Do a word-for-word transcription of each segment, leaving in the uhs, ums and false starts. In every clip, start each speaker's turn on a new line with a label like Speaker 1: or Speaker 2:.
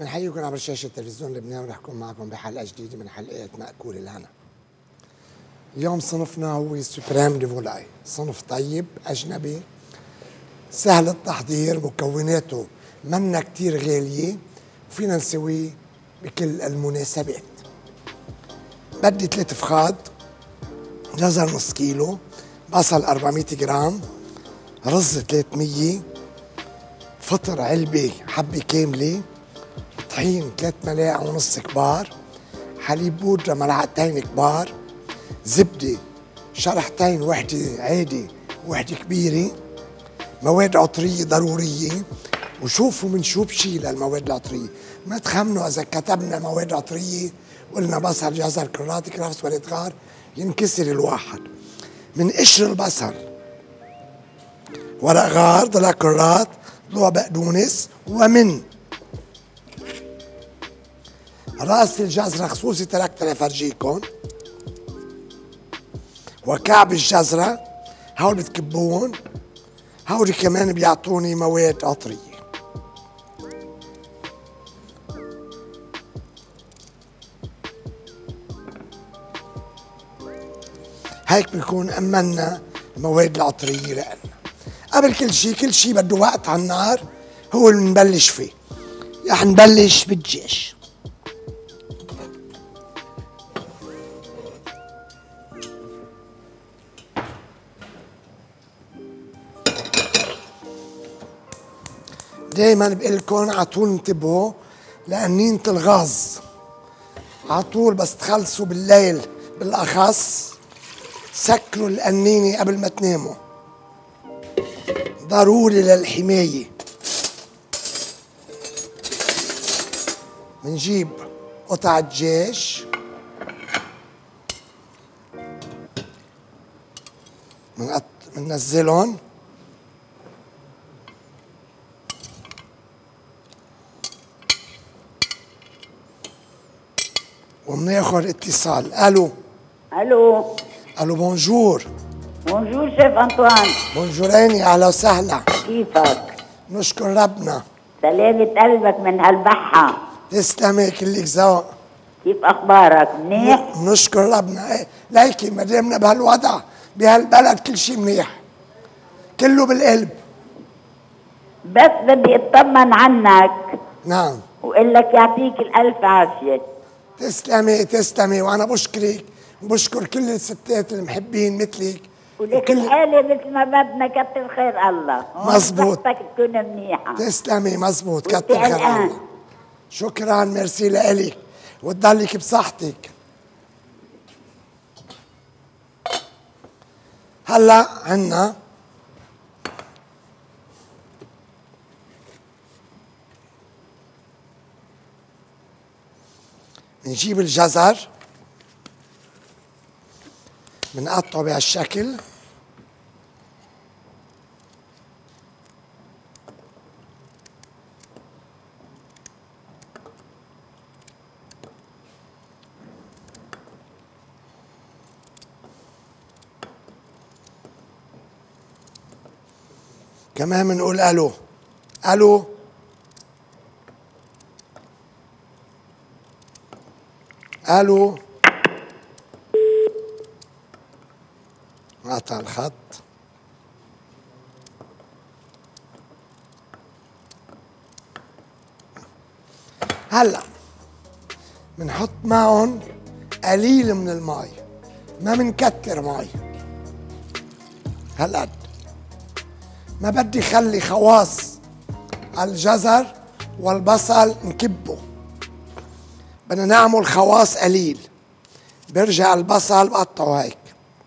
Speaker 1: بنحييكم عبر شاشة تلفزيون لبنان ونحكم معكم بحلقة جديدة من حلقات مأكول الهنا. اليوم صنفنا هو سوبريم دي فولاي، صنف طيب أجنبي سهل التحضير، مكوناته منا كتير غالية وفينا نسويه بكل المناسبات. بدي ثلاث فخاد، جزر نص كيلو، بصل أربعمية جرام، رز ثلاثمية، فطر علبة حبة كاملة، طحين ثلاث ملاعق ونص كبار، حليب بودرة ملعقتين كبار، زبدة شرحتين، وحدة عادي وحدة كبيرة، مواد عطرية ضرورية. وشوفوا من شو بشيل المواد العطرية، ما تخمنوا إذا كتبنا مواد عطرية قلنا بصل جزر كرات كرفس ورد غار ينكسر الواحد. من قشر البصل ورق غار ضلع كرات ضلوع بقدونس، ومن راس الجزرة خصوصي تركت لفرجيكم، وكعب الجزرة هول بتكبون، هول كمان بيعطوني مواد عطرية. هيك بيكون أمنا المواد العطرية لنا. قبل كل شيء كل شيء بده وقت على النار، هو اللي بنبلش فيه. رح نبلش بالدجاج. دايما بقلكن عطول انتبهوا لأنينة الغاز، عطول بس تخلصوا بالليل بالأخص سكروا القنينة قبل ما تناموا، ضروري للحماية. منجيب قطع دجاج، مننزلهم، ومناخذ اتصال. الو
Speaker 2: الو
Speaker 1: الو بونجور.
Speaker 2: بونجور شيف انطوان.
Speaker 1: بونجوريني، اهلا وسهلا.
Speaker 2: كيفك؟
Speaker 1: نشكر ربنا.
Speaker 2: سلامة قلبك من هالبحة.
Speaker 1: تسلمي كلك ذوق.
Speaker 2: كيف اخبارك؟ منيح؟
Speaker 1: نشكر ربنا. ايه ليكي ما دامنا بهالوضع بهالبلد كل شيء منيح، كله بالقلب.
Speaker 2: بس بدي اطمن عنك.
Speaker 1: نعم.
Speaker 2: واقول لك يعطيك الالف عافية.
Speaker 1: تسلمي تسلمي، وانا بشكرك وبشكر كل الستات المحبين مثلك.
Speaker 2: ولك الحالة مثل ما بدنا، كتر خير الله.
Speaker 1: مزبوط.
Speaker 2: صحتك تكون منيحة.
Speaker 1: تسلمي مزبوط، كتر خير الله. شكرا، ميرسي لإلك وتضلك بصحتك. هلا عنا بنجيب الجزر بنقطعه بهالشكل، كمان بنقول الو الو الو. قطع الخط. هلا بنحط معهم قليل من المي، ما بنكتر مي هالقد. ما بدي خلي خواص على الجزر والبصل نكبه، بدنا نعمل خواص قليل. برجع البصل بقطعه هيك،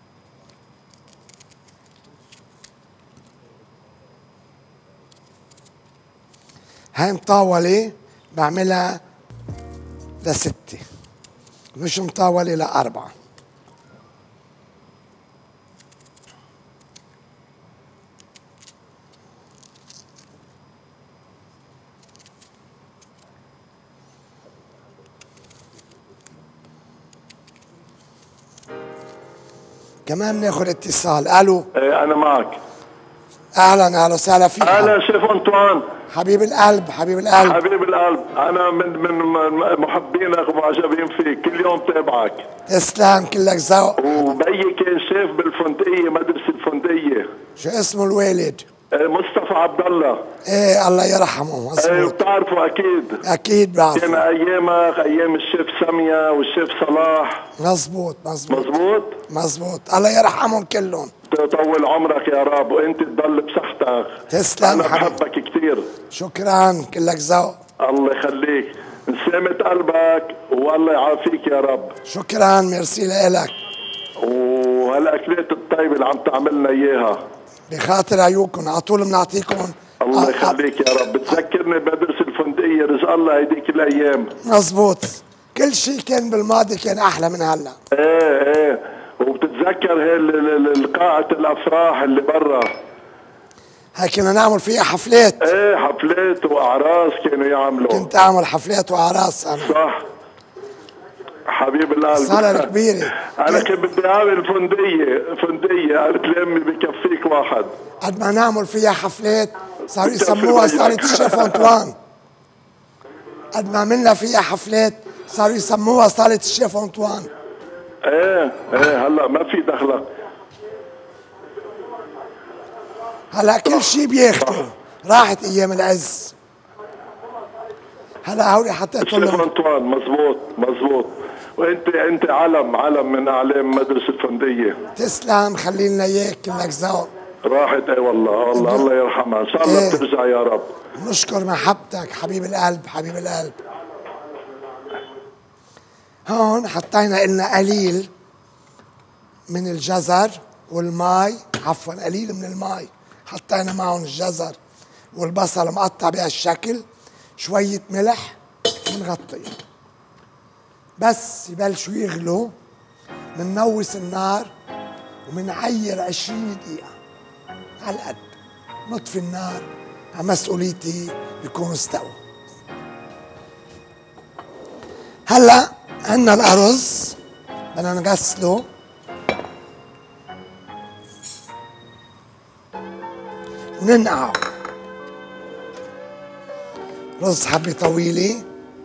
Speaker 1: هاي مطاولة بعملها لستة، مش مطاولة لأربعة. كمان بناخذ اتصال. الو.
Speaker 3: ايه انا معك.
Speaker 1: اهلا اهلا وسهلا فيك.
Speaker 3: اهلا شيف انطوان.
Speaker 1: حبيب القلب حبيب القلب.
Speaker 3: حبيب القلب، انا من من محبينك ومعجبين فيك، كل يوم تابعك.
Speaker 1: تسلم كلك ذوق.
Speaker 3: وبيي كان شيف بالفندقيه، مدرسه الفندقيه.
Speaker 1: شو اسمه الوالد؟
Speaker 3: مصطفى عبد الله.
Speaker 1: ايه الله يرحمه. مزبوط.
Speaker 3: ايه بتعرفه اكيد.
Speaker 1: اكيد بعرفه.
Speaker 3: كان ايامك ايام الشيف ساميه والشيف صلاح.
Speaker 1: مزبوط مزبوط
Speaker 3: مزبوط
Speaker 1: مزبوط. الله يرحمهم كلهم.
Speaker 3: طول عمرك يا رب وانت تضل بصحتك.
Speaker 1: تسلم.
Speaker 3: انا بحبك كثير.
Speaker 1: شكرا كلك ذوق.
Speaker 3: الله يخليك، نسامة قلبك والله يعافيك يا رب.
Speaker 1: شكرا ميرسي لك.
Speaker 3: وهالاكلات الطيبه اللي عم تعملنا اياها
Speaker 1: بخاطر عيوكم على طول بنعطيكم.
Speaker 3: الله يخليك يا رب. بتذكرني بمدرسه الفندقيه، رزق الله هيديك الايام.
Speaker 1: مزبوط، كل شيء كان بالماضي كان احلى من هلا.
Speaker 3: ايه ايه، وبتتذكر هي القاعه الافراح اللي برا،
Speaker 1: هاي كنا نعمل فيها حفلات.
Speaker 3: ايه حفلات واعراس كانوا يعملوا.
Speaker 1: كنت اعمل حفلات واعراس انا.
Speaker 3: صح حبيب القلب.
Speaker 1: صار كبيره.
Speaker 3: انا كنت بدي اعمل فندقيه فندقيه، قالت لي امي بكفيك واحد.
Speaker 1: قد ما نعمل فيها حفلات صاروا يسموها صالة الشيف انطوان. قد ما عملنا فيها حفلات صاروا يسموها صالة الشيف انطوان.
Speaker 3: ايه ايه، هلا ما في دخلك.
Speaker 1: هلا كل شيء بياخذوا، راحت ايام العز. هلا هولي حطيت لهم
Speaker 3: الشيف انطوان. مزبوط مزبوط. وانت انت علم علم من اعلام مدرسه الفندقيه.
Speaker 1: تسلم، خلي لنا اياك كلك ذوق.
Speaker 3: راحت اي والله والله الله يرحمها، ان شاء الله
Speaker 1: ايه.
Speaker 3: بترجع يا رب.
Speaker 1: نشكر محبتك حبيب القلب حبيب القلب. هون حطينا لنا قليل من الجزر والماء، عفوا قليل من الماء، حطينا معهم الجزر والبصل مقطع بهالشكل، شوية ملح، بنغطيه بس يبلشوا يغلوا. بننوس النار وبنعير عشرين دقيقة على القد، نطفي النار، على مسؤوليتي بيكونوا استووا. هلا عندنا الأرز بدنا نغسله وننقعه. رز حبة طويلة،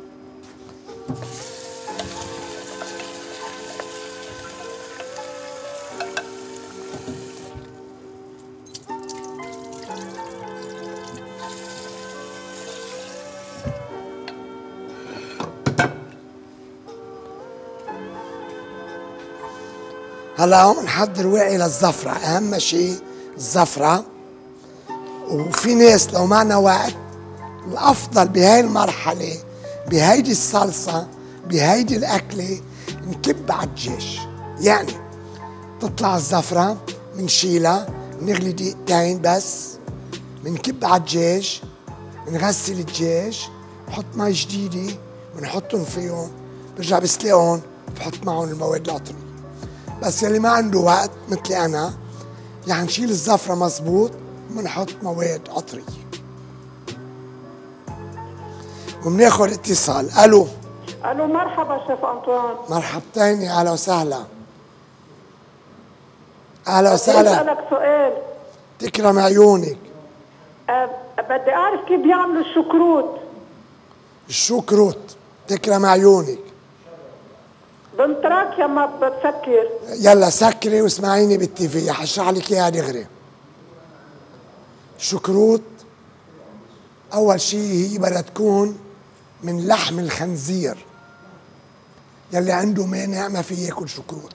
Speaker 1: هلا هون نحضر وعي للزفرة، أهم شيء الزفرة. وفي ناس لو معنا وقت الأفضل بهاي المرحلة بهيدي الصلصة بهيدي الأكلة نكب على الدجاج. يعني تطلع الزفرة منشيلها بنغلي دقيقتين بس، بنكب على الدجاج، بنغسل الدجاج، بحط مي جديدة بنحطهم فيهم، برجع بسلقهم، بحط معهم المواد العطرية. بس يلي ما عنده وقت مثلي أنا يعني نشيل الزفرة مزبوط وبنحط مواد عطرية. وبناخذ اتصال. الو
Speaker 4: الو، مرحبا شيف انطوان.
Speaker 1: مرحبتين، يا اهلا وسهلا. اهلا وسهلا.
Speaker 4: بدي اسالك سؤال.
Speaker 1: تكرم عيونك.
Speaker 4: أه بدي اعرف كيف بيعملوا الشكروت.
Speaker 1: الشكروت تكرم عيونك.
Speaker 4: بنطرك يا ما بتسكر.
Speaker 1: يلا سكري واسمعيني بالتي في، حشرح لك اياها دغري. الشكروت اول شيء هي بدها تكون من لحم الخنزير. يلي عنده مانع ما في ياكل شكروت.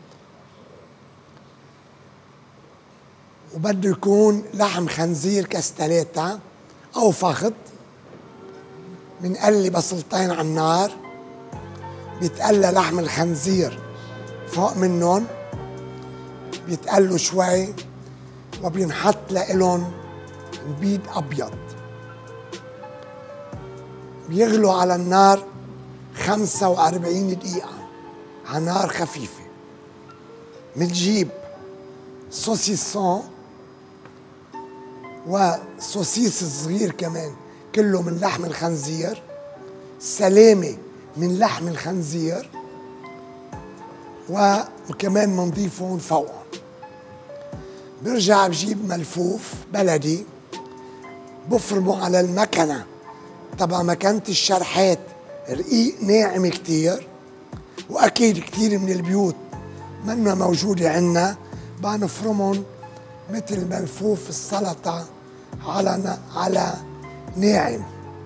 Speaker 1: وبده يكون لحم خنزير كستلاتة او فخذ. بنقلي بصلتين على النار، بيتقلى لحم الخنزير فوق منهم، بيتقلوا شوي وبينحط لإلهم بيض أبيض. بيغلوا على النار خمسة وأربعين دقيقة على نار خفيفة. بنجيب سوسيسون وسوسيس صغير كمان كله من لحم الخنزير، سلامة من لحم الخنزير، وكمان بنضيفهم فوقهم. برجع بجيب ملفوف بلدي بفرمه على المكنة تبع مكنة الشرحات، رقيق ناعم كتير، وأكيد كتير من البيوت منها موجودة عنا، بنفرمهم مثل ملفوف السلطة على على ناعم.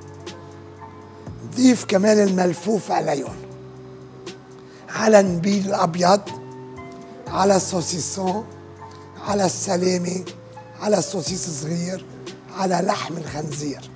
Speaker 1: ضيف كمان الملفوف عليهم على النبيل الأبيض، على السوسيسون، على السلامة، على السوسيس صغير، على لحم الخنزير.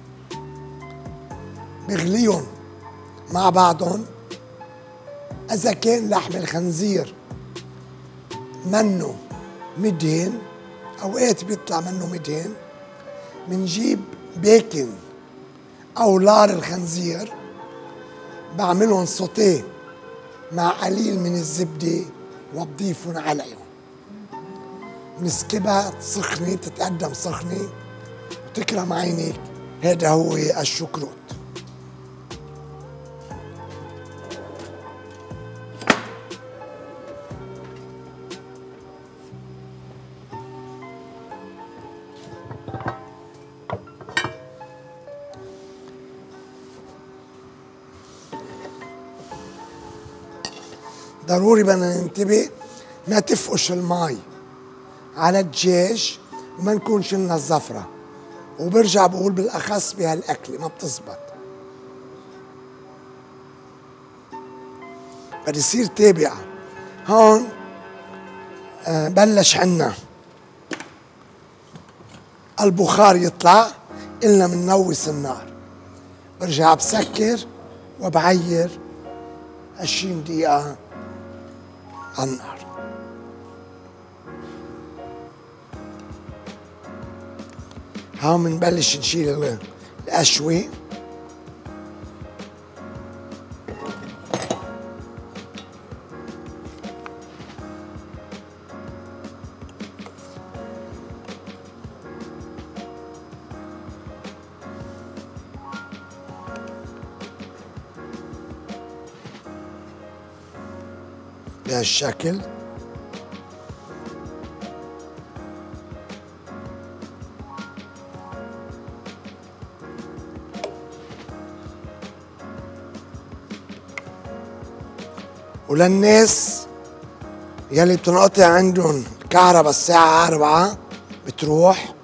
Speaker 1: بغليهم مع بعضهم. إذا كان لحم الخنزير منه مدهن، أوقات بيطلع منه مدهن، منجيب بيكن أو لار الخنزير، بعملهم سوتيه مع قليل من الزبدة وبضيفهم عليهم. نسكبها سخنة، تتقدم سخنة وتكرم عينيك. هذا هو الشكروت. ضروري بدنا ننتبه ما تفقش المي على الدجاج وما نكون شلنا الزفرة، وبرجع بقول بالأخص بهالأكلة ما بتزبط. بدي يصير تابع. هون آه بلش عنا البخار يطلع، إلنا مننوس النار. برجع بسكر وبعير عشرين دقيقة على النار. هون بنبلش نشيل القشوة. بهالشكل. وللناس يلي بتنقطع عندهم الكهرباء الساعة أربعة بتروح،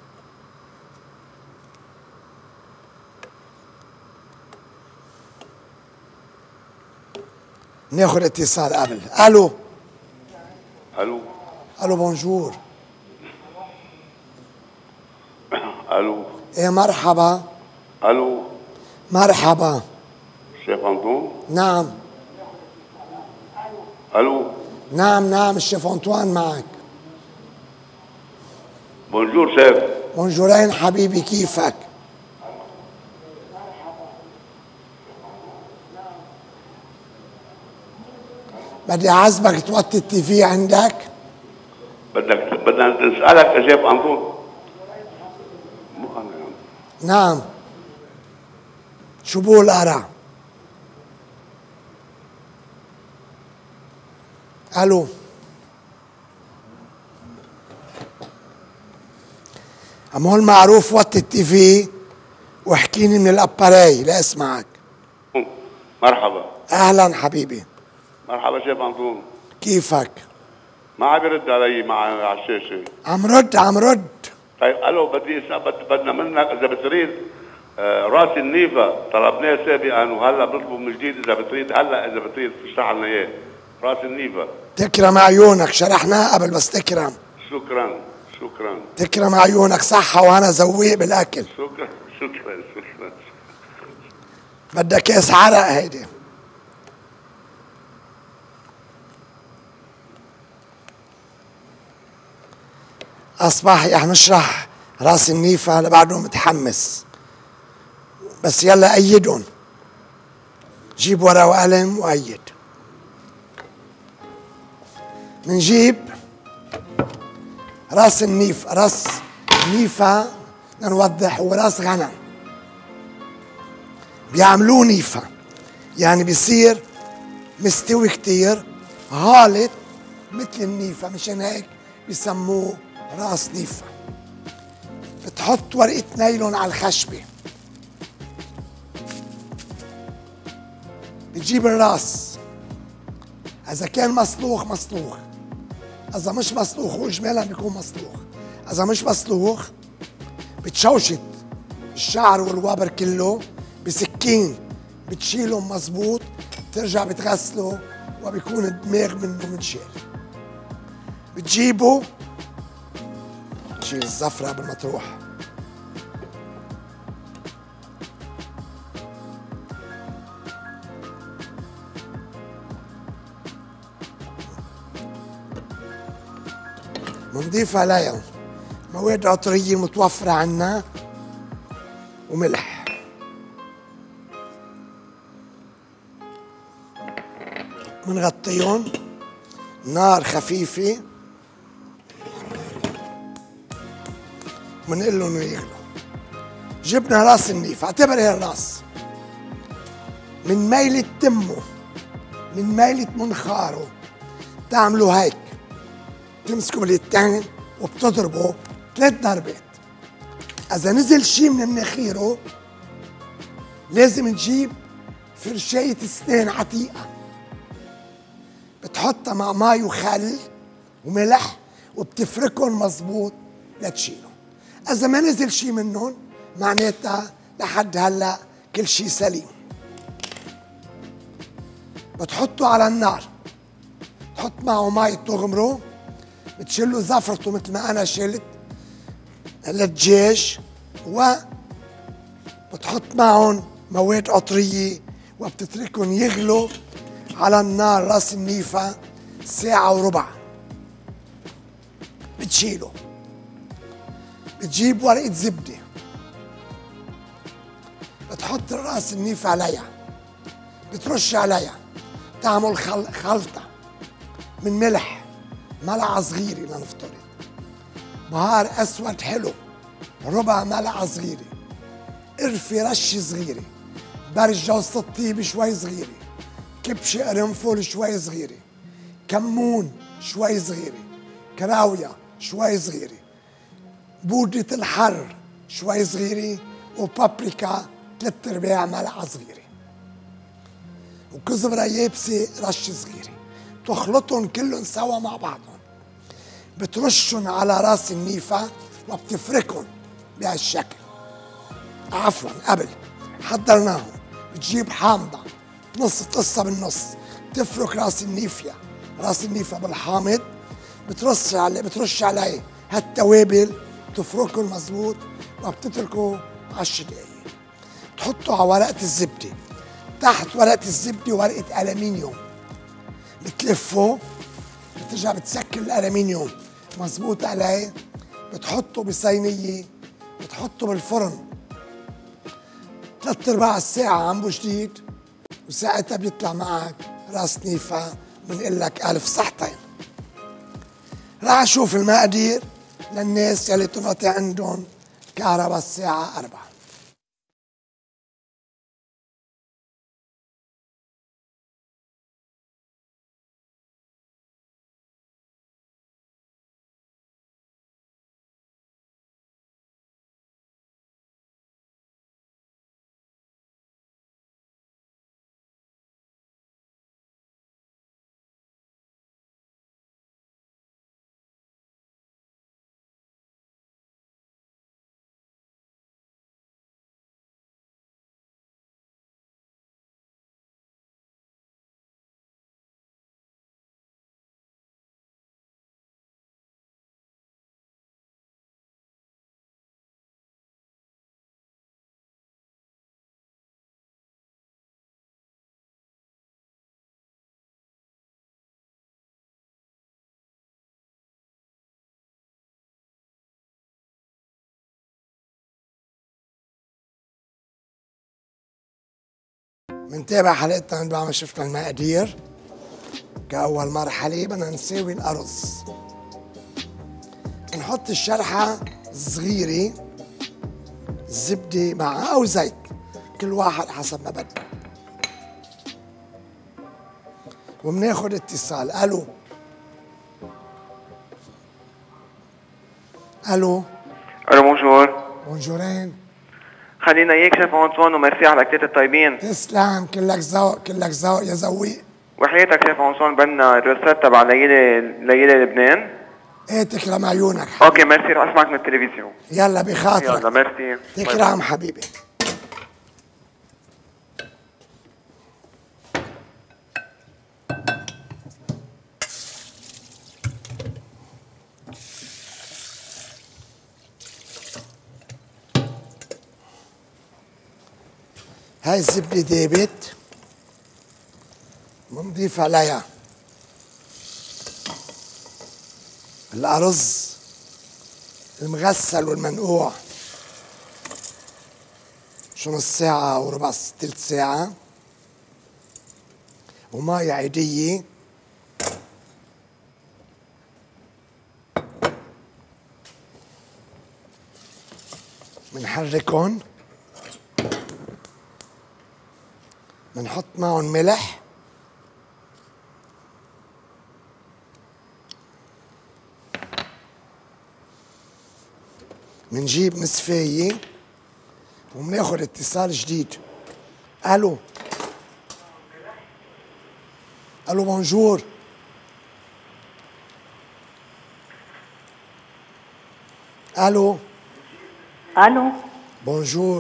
Speaker 1: ناخذ اتصال قبل. الو
Speaker 5: الو
Speaker 1: الو بونجور.
Speaker 5: الو
Speaker 1: ايه مرحبا.
Speaker 5: الو
Speaker 1: مرحبا
Speaker 5: شيف انطون.
Speaker 1: نعم
Speaker 5: الو
Speaker 1: نعم نعم الشيف انطوان معك.
Speaker 5: بونجور شيف.
Speaker 1: بونجورين حبيبي، كيفك؟ بدي اعذبك توطي التيفي عندك.
Speaker 5: بدك بدنا نسألك يا شيف انطون.
Speaker 1: نعم شو بقول قرع؟ الو هون معروف وطي التيفي واحكيني من الاباراي لاسمعك.
Speaker 5: مرحبا.
Speaker 1: اهلا حبيبي.
Speaker 5: مرحبا شيف انطون.
Speaker 1: كيفك؟
Speaker 5: ما عم يرد علي مع على الشاشه.
Speaker 1: عم رد عم رد.
Speaker 5: طيب الو بدي اسال، بدنا منك اذا بتريد آه راس النيفا، طلبناه سابقا وهلا بنطلبه من جديد اذا بتريد، هلا اذا بتريد تشرح لنا اياه. راس النيفا.
Speaker 1: تكرم عيونك، شرحناه قبل بس تكرم.
Speaker 5: شكرا شكرا.
Speaker 1: تكرم عيونك، صحة وانا زويق بالاكل.
Speaker 5: شكرا شكرا شكرا.
Speaker 1: بدها كاس عرق هيدي. اصبح رح نشرح راس النيفا لبعده متحمس، بس يلا ايدهم. جيب ورقة وقلم وايد. منجيب راس النيف، راس نيفا نوضح هو راس غنم بيعملوه نيفا، يعني بيصير مستوي كتير هالط مثل النيفا، مشان هيك بيسموه راس نيفة. بتحط ورقة نايلون على الخشبة، بتجيب الراس، إذا كان مسلوخ مسلوخ، إذا مش مسلوخ هو إجمالا بيكون مسلوخ، إذا مش مسلوخ بتشوشت الشعر والوبر كله بسكين، بتشيله مظبوط، بترجع بتغسله وبيكون الدماغ منه منشال. بتجيبه تشيل الزفرة قبل ما تروح. بنضيف عليها مواد عطرية متوفرة عنا وملح. بنغطيهم نار خفيفة، بنقول لهم يغلوا. جبنا راس النيف، اعتبر هي الراس، من ميلة تمه، من ميلة منخاره تعملوا هيك، تمسكوا باليدين وبتضربوا ثلاث ضربات. إذا نزل شيء من مناخيره لازم نجيب فرشاية اسنان عتيقة، بتحطها مع مي وخل وملح وبتفركهم مظبوط لتشيله. إذا ما نزل شيء منهم معناتها لحد هلا كل شيء سليم. بتحطه على النار، تحط معه مي تغمره، بتشيله زفرته مثل ما أنا شلت للدجاج، وبتحط معهم مواد عطرية وبتتركهم يغلوا على النار راس النيفة ساعة وربع. بتشيله، بتجيب ورقة زبدة، بتحط راس النيفة عليها، بترش عليها، تعمل خل... خلطة من ملح، ملعقة صغيرة لنفترض، بهار أسود حلو ربع ملعقة صغيرة، قرفة رشة صغيرة، برج جوز الطيب شوي صغيرة، كبشة قرنفل شوي صغيرة، كمون شوي صغيرة، كراوية شوي صغيرة، بودرة الحر شوي صغيرة، وبابريكا ثلاث ارباع ملعقة صغيرة، وكزبرة يابسة رشة صغيرة. تخلطهم كلهم سوا مع بعضهم، بترشهم على راس النيفة وبتفركهم بهالشكل. عفوا قبل حضرناهم، بتجيب حامضة نص تقصها بالنص، تفرك راس النيفيا راس النيفة بالحامض، بترش عليه بترش عليه هالتوابل، بتفركهم مظبوط وبتتركه عشر دقايق. بتحطه على ورقة الزبدة، تحت ورقة الزبدة ورقة ألمنيوم، بتلفه، بترجع بتسكر الألمنيوم مظبوط عليه، بتحطه بصينية، بتحطه بالفرن ثلاث ارباع الساعة عم جديد، وساعتها بيطلع معك راس نيفة. بنقول لك ألف صحتين. راح أشوف المقادير للناس يلي تنقطع عندهم كهرباء الساعة أربعة. منتابع حلقتنا من بعد ما شفنا المقادير. كأول مرحلة بدنا نساوي الأرز، نحط الشرحة صغيرة زبدة معها أو زيت، كل واحد حسب ما بده، وبناخد اتصال. ألو، الو
Speaker 6: الو بونجور.
Speaker 1: بونجورين.
Speaker 6: خلينا اياك شيف انطوان وميرسي على الاكلات الطيبين.
Speaker 1: تسلم، كلك ذوق كلك ذوق يا زويق.
Speaker 6: وحياتك شيف انطوان بدنا الريسيت تبع ليالي ليالي لبنان.
Speaker 1: ايه تكرم عيونك حبيبي.
Speaker 6: اوكي ميرسي، رح اسمعك من التلفزيون.
Speaker 1: يلا بخاطرك.
Speaker 6: يلا ميرسي.
Speaker 1: تكرم حبيبي. هاي الزبدة دابت بنضيف عليها الأرز المغسل والمنقوع شو نص ساعة أو ربع تلت ساعة، وماء عادية بنحركن، بنحط معهم ملح بنجيب مصفاية وبناخد اتصال جديد. الو الو بونجور. الو
Speaker 2: الو
Speaker 1: بونجور.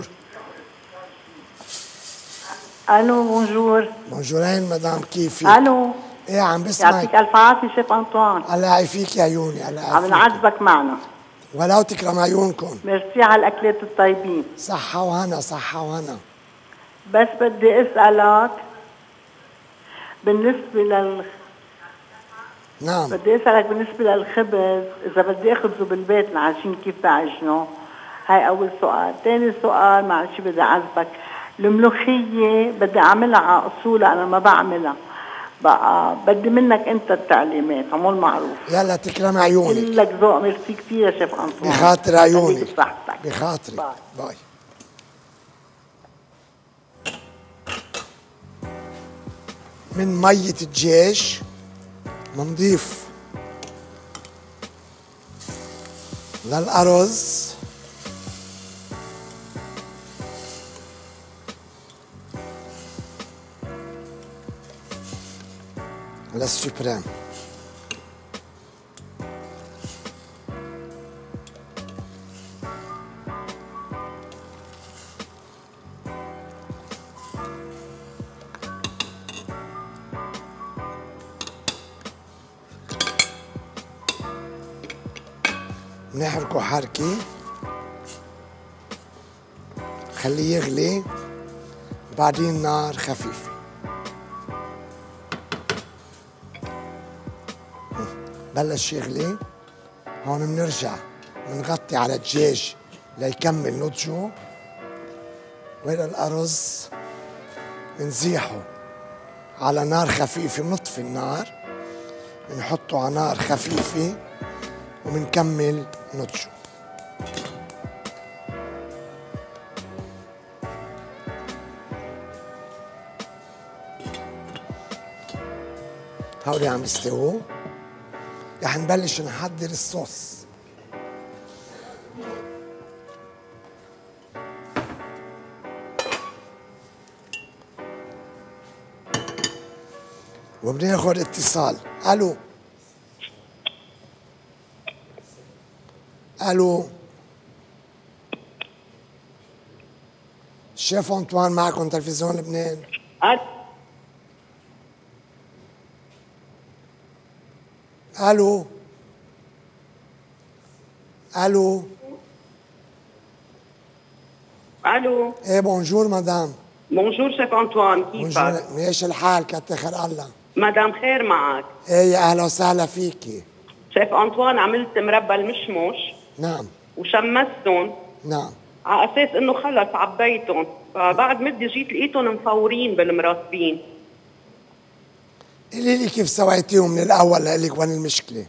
Speaker 2: الو بونجور.
Speaker 1: بونجورين مدام، كيفك؟
Speaker 2: الو
Speaker 1: ايه عم بسمعك.
Speaker 2: يعطيك الف عافيه شيف انطوان.
Speaker 1: الله يعافيك يا عيوني، الله
Speaker 2: عم
Speaker 1: يعافيك.
Speaker 2: نعذبك معنا.
Speaker 1: ولو تكرم عيونكم.
Speaker 2: ميرسي على الاكلات الطيبين.
Speaker 1: صحة وهنا، صحة وهنا.
Speaker 2: بس بدي اسالك بالنسبه لل
Speaker 1: نعم.
Speaker 2: بدي اسالك بالنسبه للخبز، اذا بدي اخبزه بالبيت العجين كيف بعجنه؟ هاي اول سؤال. ثاني سؤال معلش بدي اعذبك، الملوخيه بدي اعملها على اصولها، انا ما بعملها بقى، بدي منك انت التعليمات، عمول معروف.
Speaker 1: يلا تكرم عيونك.
Speaker 2: لك ذوق. ميرسي كثير يا شيف انطوان.
Speaker 1: بخاطر عيونك.
Speaker 2: بصحتك.
Speaker 1: بخاطرك.
Speaker 2: باي.
Speaker 1: باي. من مية الدجاج بنضيف للأرز للسوبريم نحركه حركة، خليه يغلي، بعدين نار خفيفة. بلش يغلي، هون بنرجع بنغطي على الدجاج ليكمل نضجه، وهذا الأرز بنزيحه على نار خفيفة، بنطفي النار بنحطه على نار خفيفة وبنكمل نضجه. هولي عم يستووا، رح نبلش نحضر الصوص. وبناخد اتصال. الو الو شيف انطوان معكم تلفزيون لبنان. الو الو
Speaker 4: الو.
Speaker 1: ايه بونجور مدام.
Speaker 4: بونجور شيف انطوان، كيفك؟
Speaker 1: بونجور، ماشي الحال كتر خير الله.
Speaker 4: مدام خير معك.
Speaker 1: ايه يا اهلا وسهلا فيكي.
Speaker 4: شيف انطوان عملت مربى المشمش
Speaker 1: نعم
Speaker 4: وشمستهم
Speaker 1: نعم
Speaker 4: على اساس انه خلص عبيتهم، فبعد مدة جيت لقيتهم مفورين بالمرطبين.
Speaker 1: قولي لي كيف سويتيهم من الاول لإلك وين المشكله؟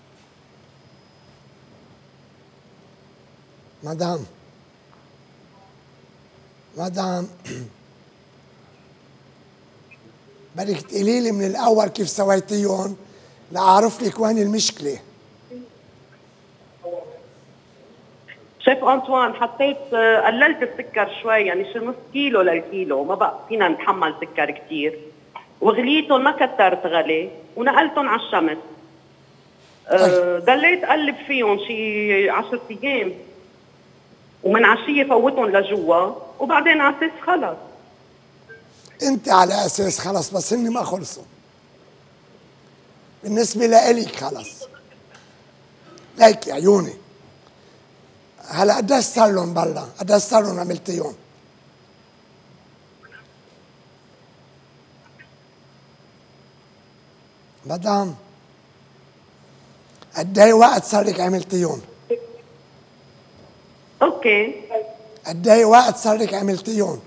Speaker 1: مدام مدام بدك تقولي لي من الاول كيف سويتيهم لاعرف لك وين المشكله.
Speaker 4: شيف انطوان حطيت قللت السكر شوي، يعني شي نص كيلو للكيلو، ما بقى فينا نتحمل سكر كثير، وغليتهم ما كترت غلي ونقلتهم على الشمس. أه ضليت اقلب فيهم شي عشرة ايام، ومن عشيه فوتهم لجوا، وبعدين على اساس خلص.
Speaker 1: انت على اساس خلص، بس هن ما خلصوا بالنسبه لإلك خلص. ليك يا عيوني هلا قديش صار لهم برا؟ قديش صار لهم عملتيهم؟ مدام قد ايه وقت صار لك عملتيهم؟
Speaker 4: اوكي.
Speaker 1: قد ايه وقت صار لك عملتيهم؟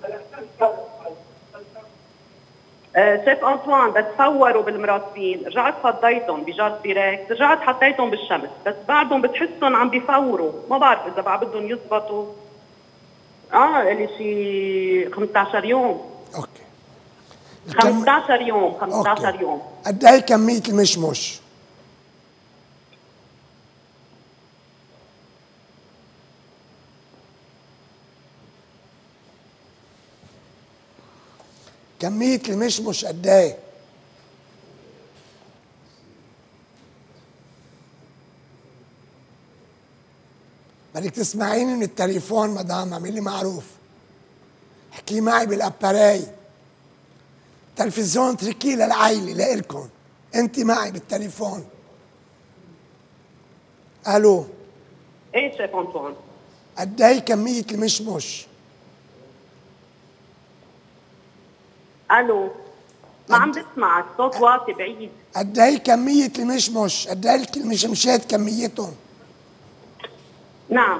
Speaker 4: آه شيف انطوان بتصوروا بالمراسبين، رجعت فضيتهم بجار بيركس، رجعت حطيتهم بالشمس، بس بعدهم بتحسهم عم بيفوروا، ما بعرف اذا بعد بدهم يزبطوا. اه الي شي خمسة عشر يوم.
Speaker 1: اوكي.
Speaker 4: خمسة عشر يوم، خمسة عشر
Speaker 1: أوكي.
Speaker 4: يوم.
Speaker 1: قد ايه كمية المشمش؟ كمية المشمش قد ايه؟ بدك تسمعيني من التليفون مدام، اعملي معروف. احكي معي بالاباري. تلفزيون تركيه للعائلة لإلكم. انت معي بالتليفون. الو.
Speaker 4: ايه شيف انطوان.
Speaker 1: قد ايه كمية المشمش؟
Speaker 4: الو. ما عم بسمعك، صوت واطي بعيد.
Speaker 1: قد ايه كمية المشمش؟ قد ايه المشمشات كميتهم؟
Speaker 4: نعم.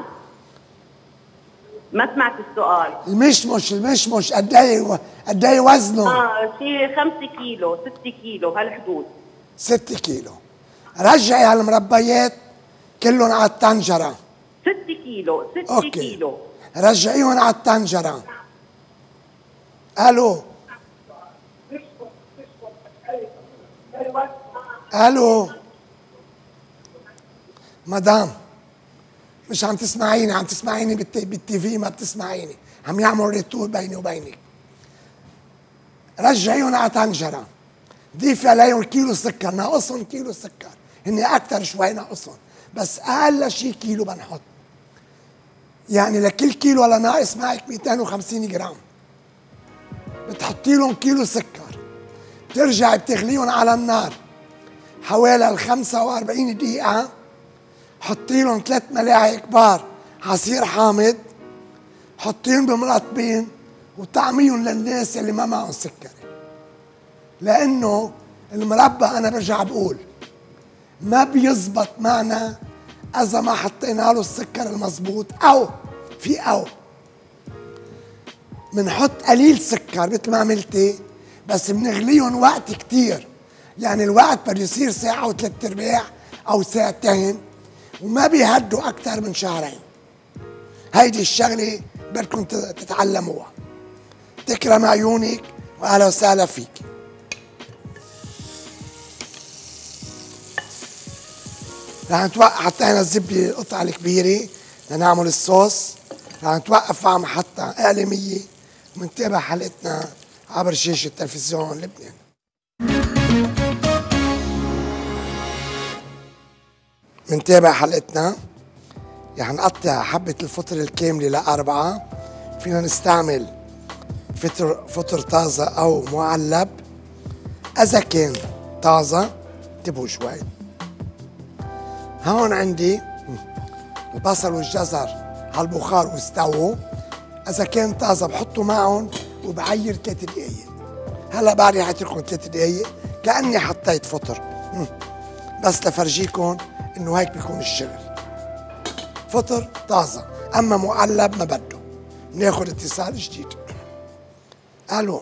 Speaker 4: ما سمعت السؤال.
Speaker 1: المشمش المشمش قد ايه قد ايه وزنه؟
Speaker 4: اه شي خمسة كيلو، ستة كيلو بهالحدود.
Speaker 1: ستة كيلو. رجعي هالمربيات كلهم على الطنجرة.
Speaker 4: ستة كيلو، ستة
Speaker 1: أوكي.
Speaker 4: كيلو.
Speaker 1: رجعيهم على الطنجرة. الو. الو مدام، مش عم تسمعيني، عم تسمعيني بالتي في، ما بتسمعيني، عم يعمل ريتور بيني وبينك. رجعيهم على طنجرة، ضيفي عليهم كيلو سكر، ناقصهم كيلو سكر، هن أكثر شوي ناقصهم، بس أقل شيء كيلو بنحط. يعني لكل كيلو هلا ناقص معك مئتين وخمسين جرام. بتحطي لهم كيلو سكر، بترجعي بتغليهم على النار حوالي ال خمسة وأربعين دقيقة، حطي لهم ثلاث ملاعق كبار عصير حامض، حطيهم بمرطبين وطعميهم للناس اللي ما معهم سكري. لأنه المربى أنا برجع بقول ما بيزبط معنا إذا ما حطينا له السكر المضبوط، أو في أو بنحط قليل سكر مثل ما عملتي، بس بنغليهم وقت كتير، يعني الوقت بده يصير ساعة وثلاث أرباع أو ساعتين، وما بيهدوا أكثر من شهرين. هيدي الشغلة بدكم تتعلموها. تكرم عيونك وأهلا وسهلا فيك. رح نتوقف، حطينا الزبدة القطعة الكبيرة لنعمل الصوص، رح نتوقف على محطة إعلامية ومنتابع حلقتنا عبر شاشة تلفزيون لبنان. منتابع حلقتنا، رح نقطع حبة الفطر الكاملة لأربعة، فينا نستعمل فطر فطر طازة أو معلب. إذا كان طازة انتبهوا شوي. هون عندي البصل والجزر على البخار واستووا، إذا كان طازة بحطه معهم وبعير ثلاث دقايق. هلا بعد رح اتركهم ثلاث دقايق كأني حطيت فطر، بس لفرجيكم إنه هيك بيكون الشغل. فطر طازة، أما معلب ما بده. بناخذ اتصال جديد. ألو.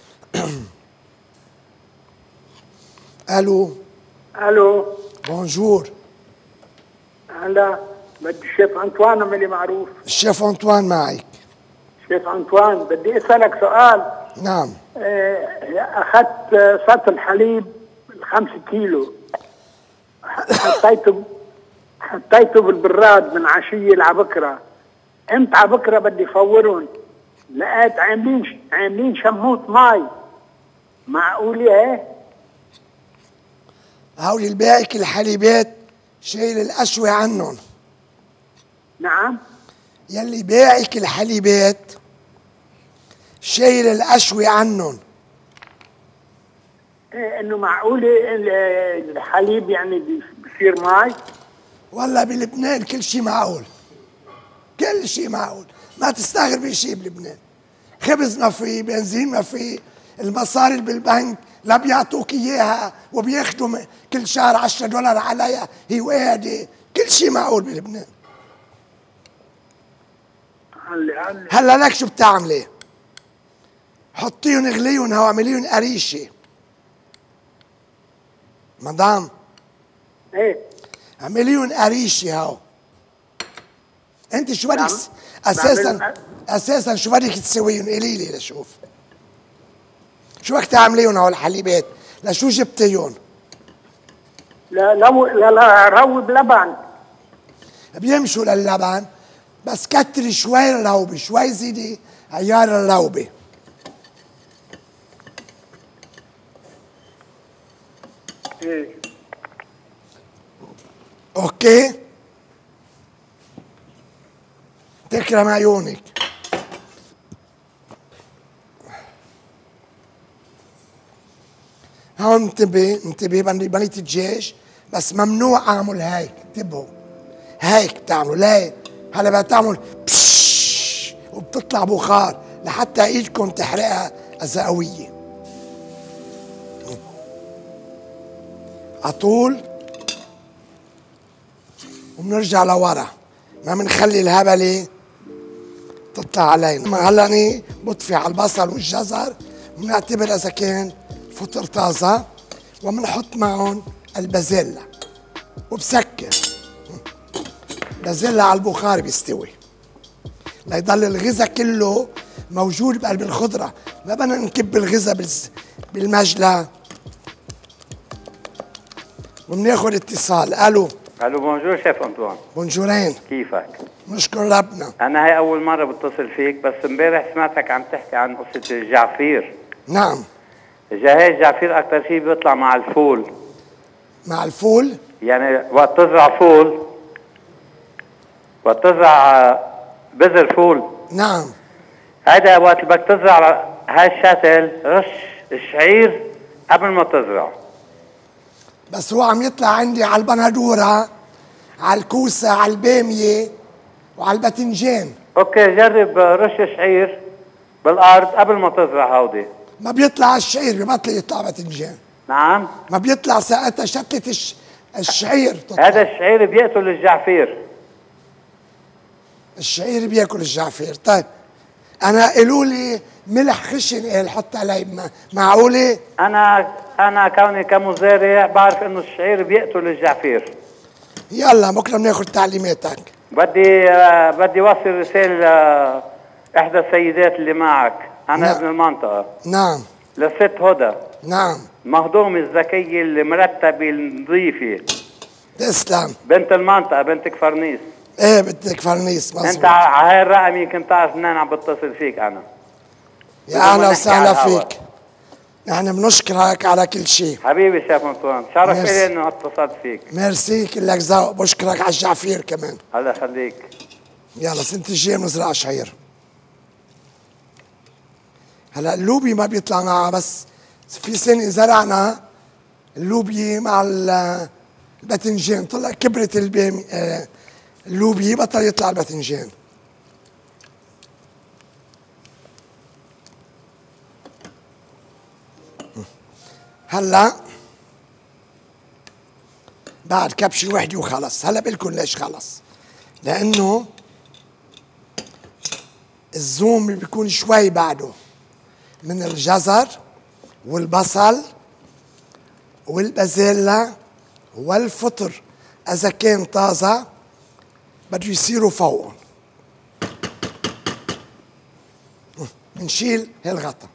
Speaker 1: ألو.
Speaker 7: ألو.
Speaker 1: بونجور.
Speaker 7: هلا بدي الشيف أنطوان اعملي معروف.
Speaker 1: الشيف أنطوان معك.
Speaker 7: شيف أنطوان بدي أسألك سؤال.
Speaker 1: نعم.
Speaker 7: أخذت سطل حليب الخمسة كيلو، حطيته حطيته بالبراد من عشية لعبكرة، امتى على بكره بدي فورهم، لقيت عاملين عاملين شموت مي. معقولة ايه؟
Speaker 1: هول الباقي الحليبات شايل القشوة عنهم.
Speaker 7: نعم.
Speaker 1: يلي باعك الحليبات شايل القشوة عنهم.
Speaker 7: إيه انه معقولة الحليب يعني بصير مي؟
Speaker 1: والله بلبنان كل شيء معقول، كل شيء معقول، ما تستغربي شيء بلبنان. خبز ما في، بنزين ما في، المصاري اللي بالبنك لا بيعطوك اياها وبياخذوا كل شهر عشرة دولار عليها هي وقاعدة، كل شيء معقول بلبنان. هلا لك شو بتعملي؟ حطيهم اغليهم هو اعمليهم قريشه. مدام
Speaker 7: ايه
Speaker 1: اعمليهم قريشه هو. انت شو بدك اساسا اساسا شو بدك تسويهم؟ قولي لي لشوف. شو بدك تعمليهم هول الحليبات؟ لشو جبتيهم؟
Speaker 7: لا لو لا لا روب لبن.
Speaker 1: بيمشوا للبن بس كتري شوي الروبه، شوي زيدي عيار الروبه.
Speaker 7: ايه
Speaker 1: اوكي؟ تكرم عيونك. هون انتبه انتبه بنية الجيش، بس ممنوع اعمل هيك، انتبهوا هيك بتعملوا. ليه؟ هلا بتعمل بش وبتطلع بخار لحتى ايدكم تحرقها اذا قوية. عطول وبنرجع لورا، ما بنخلي الهبلة تطلع علينا. هلا اني بطفي على البصل والجزر وبنعتبر اذا كان فطر طازة وبنحط معهم البازيلا وبسكر. بازيلا على البخار بيستوي ليضل الغذاء كله موجود بقلب الخضرة، ما بدنا نكب الغذاء بالمجلة. وبناخذ اتصال. الو
Speaker 8: الو بونجور شيف انطوان.
Speaker 1: بونجورين.
Speaker 8: كيفك؟
Speaker 1: نشكر ربنا.
Speaker 8: انا هاي اول مره بتصل فيك، بس امبارح سمعتك عم تحكي عن قصه الجعفير.
Speaker 1: نعم.
Speaker 8: جهاز الجعفير اكثر شيء بيطلع مع الفول.
Speaker 1: مع الفول؟
Speaker 8: يعني وقت تزرع فول، وقت تزرع بذر فول.
Speaker 1: نعم.
Speaker 8: هذا وقت اللي بدك تزرع هاي الشتل رش الشعير قبل ما تزرع.
Speaker 1: بس هو عم يطلع عندي على البندورة، على الكوسة، على البامية وعلى الباذنجان.
Speaker 8: اوكي جرب رش شعير بالارض قبل ما تزرع هودي.
Speaker 1: ما بيطلع الشعير، ببطل يطلع باذنجان.
Speaker 8: نعم.
Speaker 1: ما بيطلع ساعتها شتلة الش... الشعير تطلع.
Speaker 8: هذا الشعير بيقتل الجعفير.
Speaker 1: الشعير بياكل الجعفير. طيب انا قالوا لي ملح خشن قال حط علي، معقوله؟
Speaker 8: انا انا كوني كمزارع بعرف انه الشعير بيقتل الجعفير.
Speaker 1: يلا بكره بناخذ تعليماتك.
Speaker 8: بدي آه بدي اوصل رساله آه احدى السيدات اللي معك. انا
Speaker 1: نعم.
Speaker 8: ابن المنطقه.
Speaker 1: نعم.
Speaker 8: للست هدى.
Speaker 1: نعم.
Speaker 8: مهضومه الذكيه المرتبه النظيفه.
Speaker 1: تسلم.
Speaker 8: بنت المنطقه، بنتك فرنيس.
Speaker 1: ايه بنتك فرنيس مظبوط.
Speaker 8: انت على هاي الرقم يمكن تعرف منين عم بتصل فيك انا.
Speaker 1: يا اهلا وسهلا فيك. نحن بنشكرك على كل شيء.
Speaker 8: حبيبي شيف انطوان، شرف لي انه اتصلت فيك.
Speaker 1: ميرسي كلك ذوق. بشكرك على الجعفير كمان.
Speaker 8: الله يخليك.
Speaker 1: يلا سنة الجاية بنزرع شعير. هلا اللوبي ما بيطلع معها، بس في سنة زرعنا اللوبي مع الباذنجان، طلع كبرت البام اللوبي بطل يطلع الباذنجان. هلا بعد كبشه وحده وخلص. هلا بقلكم ليش خلص، لانه الزوم بيكون شوي بعده من الجزر والبصل والبازيلا والفطر اذا كان طازه بده يصيروا فوقهم. بنشيل هالغطا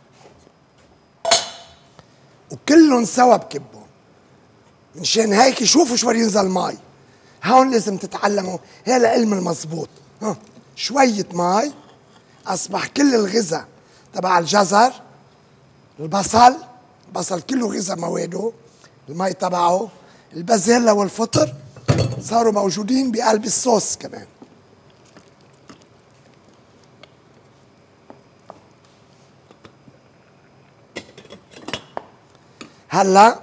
Speaker 1: وكلهم سوا بكبهم، منشان هيك شوفوا شو بده ينزل مي. هون لازم تتعلموا، هي العلم المضبوط. ها شوية مي، أصبح كل الغذاء تبع الجزر، البصل، البصل كله غذاء مواده، المي تبعه، البازيلا والفطر صاروا موجودين بقلب الصوص كمان. هلا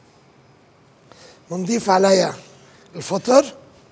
Speaker 1: بنضيف عليها الفطر،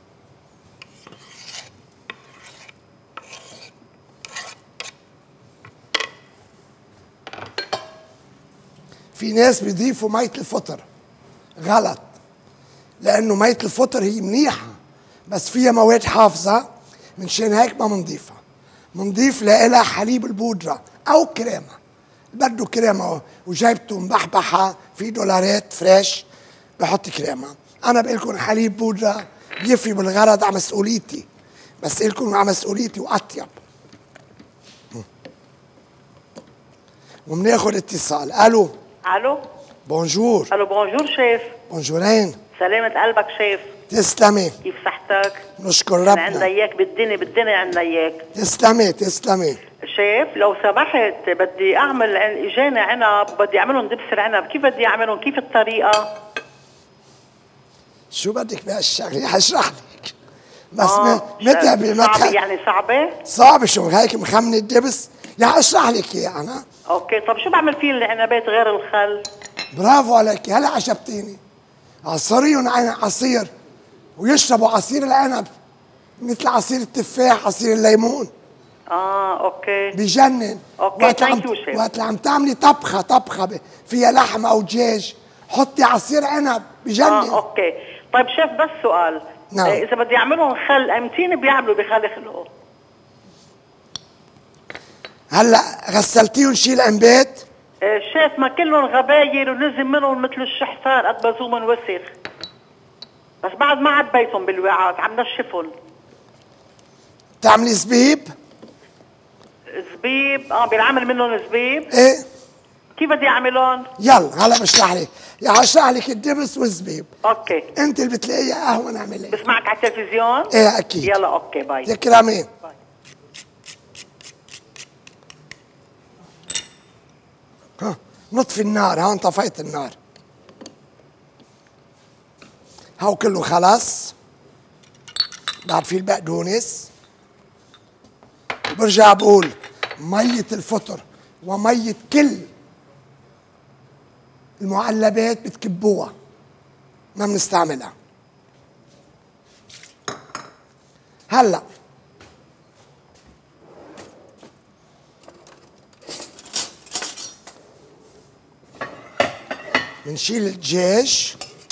Speaker 1: في ناس بيضيفوا مية الفطر، غلط، لأنه مية الفطر هي منيحة بس فيها مواد حافظة، منشان هيك ما بنضيفها. بنضيف لها حليب البودرة أو كريمة، بده كريمة وجايبته مبحبحة في دولارات فريش بحط كريمة. أنا بقول لكم حليب بودرة بيفي بالغرض على مسؤوليتي، بس لكم على مسؤوليتي وأطيب. وبناخد اتصال. ألو.
Speaker 9: الو.
Speaker 1: بونجور.
Speaker 9: الو بونجور شيف.
Speaker 1: بونجورين.
Speaker 9: سلامة قلبك شيف.
Speaker 1: تسلمي.
Speaker 9: كيف صحتك؟
Speaker 1: نشكر ربنا.
Speaker 9: عندنا اياك بالدنيا بالدنيا عندنا اياك.
Speaker 1: تسلمي تسلمي.
Speaker 9: شيف لو سمحت بدي اعمل اجاني عنب وبدي اعملهم دبس العنب، كيف بدي اعملهم؟ كيف الطريقة؟
Speaker 1: شو بدك بهالشغله؟ حشرح لك بس
Speaker 9: آه
Speaker 1: متعبه
Speaker 9: صعبة يعني صعبة؟
Speaker 1: صعبه شو هيك مخمنة الدبس؟ يا اشرح لك اياه انا.
Speaker 9: اوكي طب شو بعمل فيه العنبات غير الخل؟
Speaker 1: برافو عليك، هلا عجبتيني. عصريهم عصير ويشربوا عصير العنب مثل عصير التفاح، عصير الليمون.
Speaker 9: اه اوكي
Speaker 1: بجنن.
Speaker 9: اوكي
Speaker 1: وقت عم وقت اللي عم تعملي طبخه طبخه فيها لحم او دجاج حطي عصير عنب بجنن.
Speaker 9: اه اوكي طيب شيف بس سؤال.
Speaker 1: نعم.
Speaker 9: آه اذا بدي اعملهم خل امتين بيعملوا بخل يخلقوا؟
Speaker 1: هلا غسلتيهم شي العنبات؟
Speaker 9: آه شيف ما كلهم غبايل ونزل منهم مثل الشحفار قد بزومن وسخ، بس بعد ما عبيتهم بالوعاء عم نشفهم.
Speaker 1: تعملي زبيب؟
Speaker 9: زبيب اه بينعمل منهم زبيب؟
Speaker 1: ايه.
Speaker 9: كيف بدي اعملهم؟
Speaker 1: يلا هلا بشرح لك، يا اشرح لك الدبس والزبيب.
Speaker 9: اوكي.
Speaker 1: انت اللي بتلاقيها اهون اعملها.
Speaker 9: بسمعك على التلفزيون؟
Speaker 1: ايه اكيد.
Speaker 9: يلا اوكي باي.
Speaker 1: تكرمي. باي. ها نطفي النار، هون طفيت النار. هاو كله خلص. بعد في البقدونس. برجع بقول مية الفطر ومية كل المعلبات بتكبوها، ما بنستعملها. هلا بنشيل الدجاج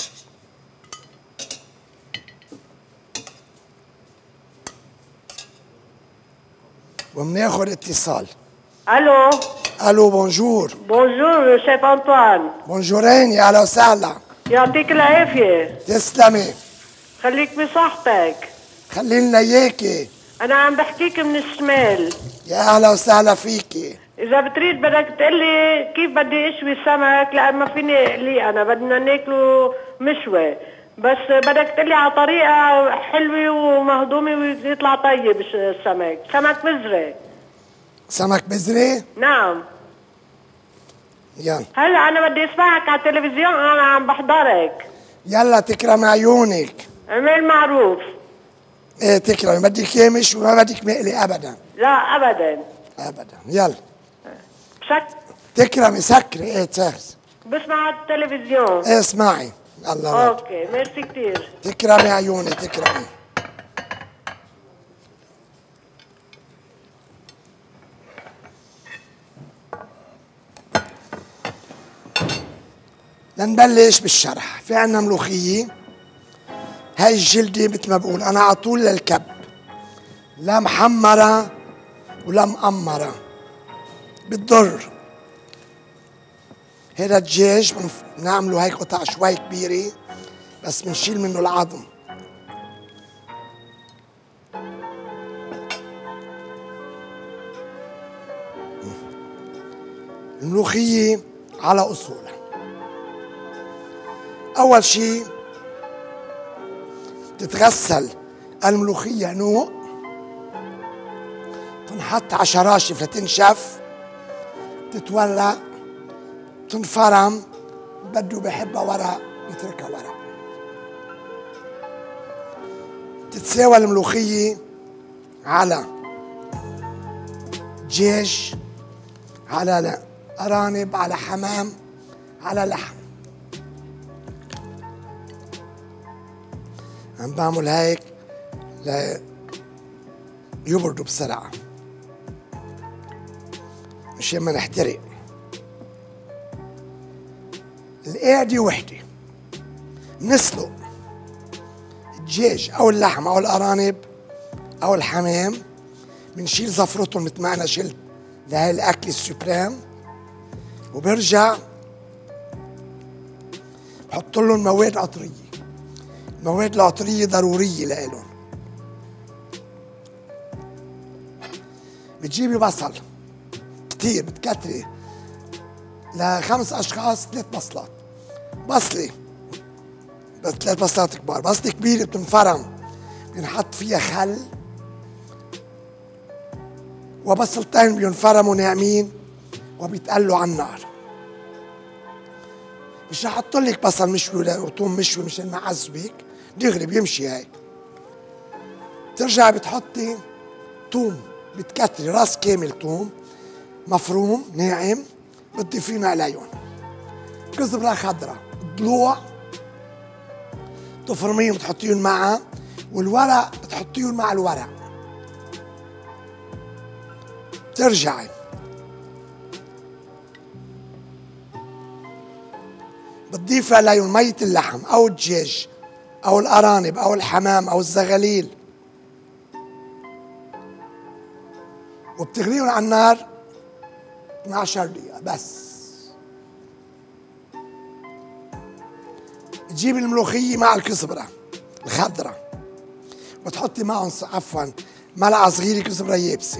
Speaker 1: وبناخد اتصال.
Speaker 10: الو.
Speaker 1: الو بونجور.
Speaker 10: بونجور شيف انطوان.
Speaker 1: بونجورين يا اهلا وسهلا.
Speaker 10: يعطيك العافية.
Speaker 1: تسلمي.
Speaker 10: خليك بصحتك.
Speaker 1: خلي لنا اياكي.
Speaker 10: انا عم بحكيك من الشمال.
Speaker 1: يا اهلا وسهلا فيكي.
Speaker 10: اذا بتريد بدك تقلي كيف بدي اشوي السمك، لان ما فيني اقليه انا، بدنا ناكله مشوي، بس بدك تقلي على طريقة حلوة ومهضومة ويطلع طيب السمك. سمك بزري.
Speaker 1: سمك بزري؟
Speaker 10: نعم.
Speaker 1: يلا
Speaker 10: هلا انا بدي اسمعك على التلفزيون، انا عم بحضرك.
Speaker 1: يلا تكرم عيونك.
Speaker 10: اعمل معروف.
Speaker 1: ايه تكرم، بدك اياه مشوي ما بدك مقلي ابدا.
Speaker 10: لا ابدا
Speaker 1: ابدا. يلا
Speaker 10: شك
Speaker 1: تكرمي سكري. ايه تسهز
Speaker 10: بسمع على التلفزيون.
Speaker 1: ايه اسمعي. الله
Speaker 10: اوكي ميرسي كتير.
Speaker 1: تكرمي عيوني تكرمي. لنبلش بالشرح. في عنا ملوخية، هاي الجلدة مثل ما بقول أنا على طول للكب، لا محمرة ولا مقمرة، بتضر. هذا الدجاج بنعمله هيك قطع شوي كبيرة بس بنشيل منه العظم. الملوخية على أصولها. أول شي تتغسل الملوخية نوق تنحط على شراشف لتنشف، تتورق، تنفرم، بده بحبها ورق يتركها ورق. تتساوى الملوخية على دجاج، على أرانب، على حمام، على لحم. عم بعمل هيك ليبردوا بسرعة مشان ما نحترق. القاعدة وحدة، نسلق الدجاج أو اللحم أو الأرانب أو الحمام، بنشيل زفرتهم مثل ما أنا شلت لهي الأكل السوبريم، وبرجع بحط لهم مواد عطرية. المواد العطرية ضرورية لإلهم. بتجيبي بصل كتير، بتكتري لخمس أشخاص ثلاث بصلات، بصلة بس ثلاث بصلات كبار، بصلة كبيرة بتنفرم بنحط فيها خل، وبصلتين بينفرموا ناعمين وبيتقلوا على النار. مش رح احط لك بصل مشوي وثوم مشوي مشان ما اعذبك، دغري بيمشي هيك. بترجعي بتحطي ثوم، بتكتري راس كامل ثوم مفروم ناعم بتضيفين عليهم، كزبره خضراء، ضلوع تفرميهم بتحطيهم معها، والورق بتحطيهم مع الورق. بترجعي بتضيفي عليهم مية اللحم أو الدجاج أو الأرانب أو الحمام أو الزغاليل، وبتغليهم على النار اثنعش عشر دقيقة بس. بتجيبي الملوخية مع الكزبرة الخضراء، وتحطي معهم عفوا ملعقة صغيرة كزبرة يابسة.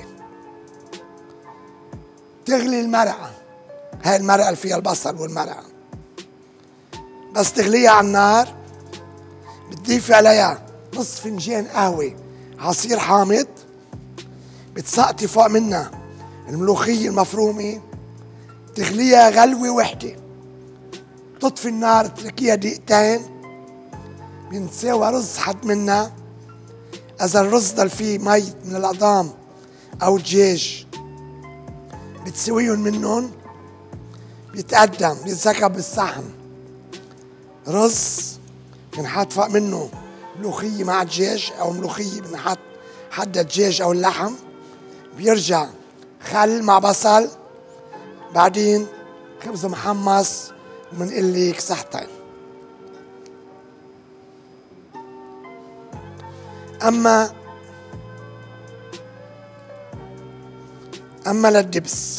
Speaker 1: تغلي المرقة، هاي المرقة اللي فيها البصل والمرقة، بس تغليها على النار. بتضيفي عليها نص فنجان قهوة عصير حامض، بتسقطي فوق منها الملوخية المفرومة، تغليها غلوة وحدة، تطفي النار تركيها دقيقتين، بنساوي رز حد منها. إذا الرز ضل فيه مي من العظام أو دجاج بتسويهم منهم، بيتقدم بيتسكب بالصحن رز، بنحط فوق منه ملوخية مع دجاج أو ملوخية بنحط حدا دجاج أو اللحم، بيرجع خل مع بصل، بعدين خبز محمص، ومنقلك صحتين. أما أما للدبس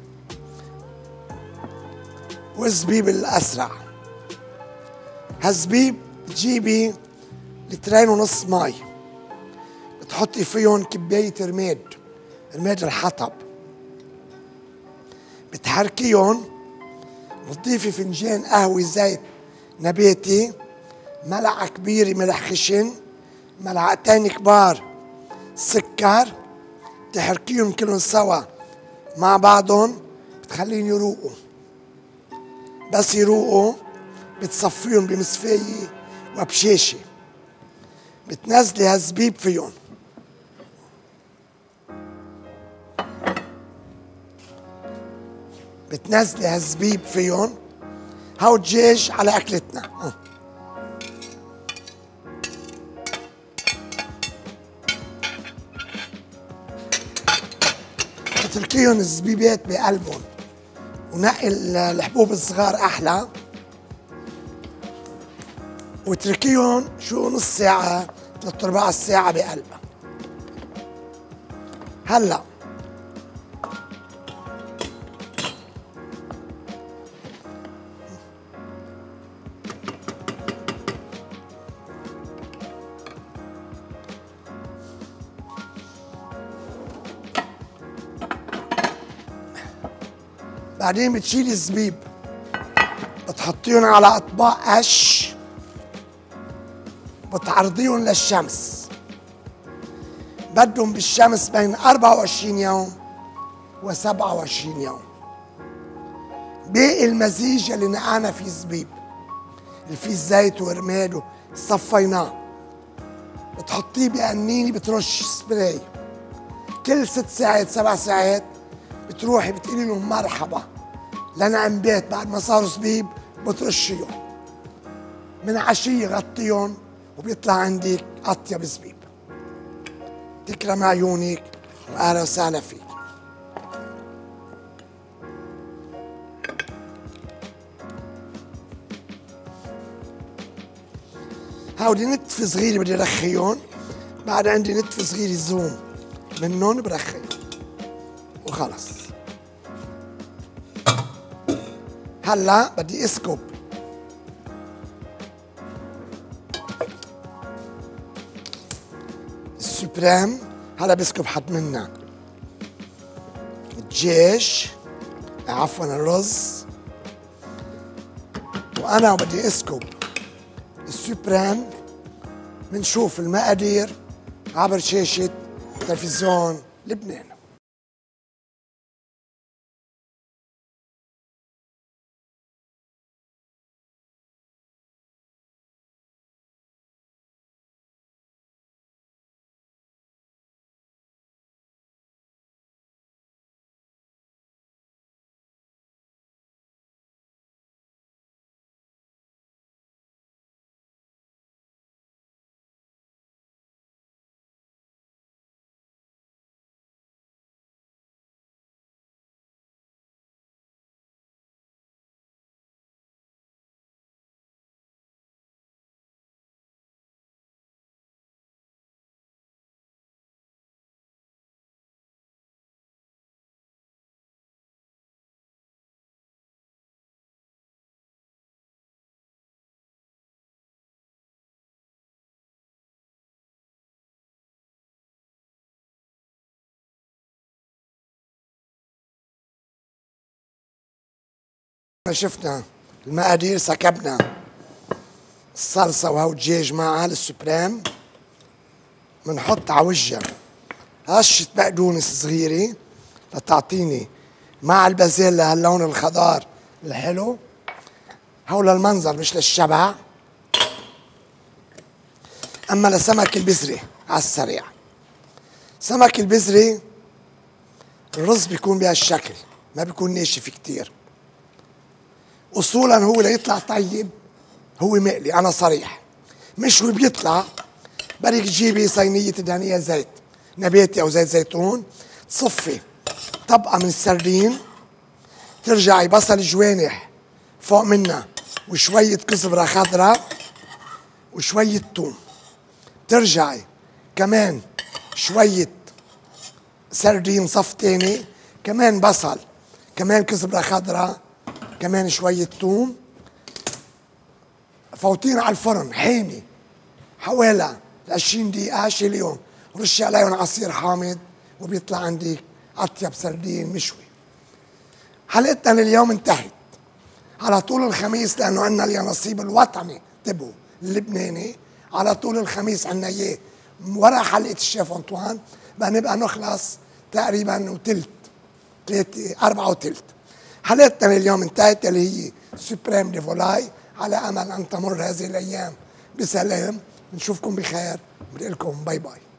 Speaker 1: والزبيب الأسرع، هالزبيب بتجيبي لترين ونص مي، بتحطي فيهم كباية رماد، رماد الحطب، بتحركيهم، بتضيفي فنجان قهوة زيت نباتي، ملعقة كبيرة ملح خشن، ملعقتين كبار سكر، تحركيهم كلهم سوا مع بعضهم، بتخليهم يروقوا. بس يروقوا بتصفيهم بمصفاية وبشاشة، بتنزلي هالزبيب فيهم، بتنزلي هالزبيب فيهم. هاو دجاج على أكلتنا. أه. بتركيهم الزبيبات بقلبهم، ونقي الحبوب الصغار أحلى، وتركيهم شو نص ساعة ثلاث أرباع الساعة بقلبها. هلا بعدين بتشيلي الزبيب، بتحطيهم على أطباق قش، بتعرضيهم للشمس، بدهم بالشمس بين أربعة وعشرين يوم وسبعة وعشرين يوم. باقي المزيج اللي نقعنا فيه زبيب، اللي فيه زيت ورماد صفيناه، بتحطيه بقنينه، بترش سبراي كل ست ساعات سبع ساعات، بتروحي بتقولي لهم مرحبا لنعم بيت. بعد ما صاروا زبيب بترشيهم، من عشيه غطيهم وبيطلع عندك اطيب زبيب. تكرم عيونك واهلا وسهلا فيك. هودي نتف صغيره بدي رخيهم، بعد عندي نتف صغير زوم منهم برخيهم وخلص. هلا بدي اسكب السوبريم. هلا بسكب حد منا الدجاج، عفوا الرز، وانا بدي اسكب السوبريم. بنشوف المقادير عبر شاشة تلفزيون لبنان. شفنا المقادير، سكبنا الصلصة وهو الدجاج معها السوبريم. بنحط على وجهها رشة بقدونس صغيرة لتعطيني مع البازيلا هاللون الخضار الحلو. هو للمنظر مش للشبع. أما لسمك البزري على السريع، سمك البزري الرز بيكون بهالشكل، ما بيكون ناشف كتير. اصولا هو ليطلع طيب هو مقلي، انا صريح. مشوي بيطلع بدك تجيبي صينيه تدهنيها زيت نباتي او زيت زيتون، تصفي طبقه من السردين، ترجعي بصل جوانح فوق منها وشويه كزبره خضراء وشويه ثوم، ترجعي كمان شويه سردين صف تاني، كمان بصل، كمان كزبره خضراء، كمان شوية ثوم، فوتين على الفرن حامي حوالي عشرين دقيقة. شيليهم ورشي عليهم عصير حامض وبيطلع عندك أطيب سردين مشوي. حلقتنا لليوم انتهت. على طول الخميس، لأنه عندنا اليانصيب الوطني تبو اللبناني، على طول الخميس عندنا إياه ورا حلقة الشيف أنطوان، بنبقى نخلص تقريبا وتلت ثلاثة أربعة وتلت. حلقتنا اليوم انتهت، اللي هي سوبريم دي فولاي. على امل ان تمر هذه الايام بسلام. نشوفكم بخير، بدي لكم باي باي.